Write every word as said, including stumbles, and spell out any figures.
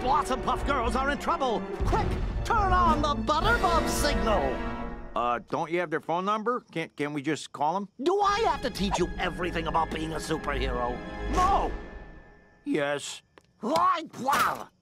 Blossom Puff girls are in trouble. Quick, turn on the Butterbub signal. Uh, don't you have their phone number? Can't, can we just call them? Do I have to teach you everything about being a superhero? No. Yes. Why, wow.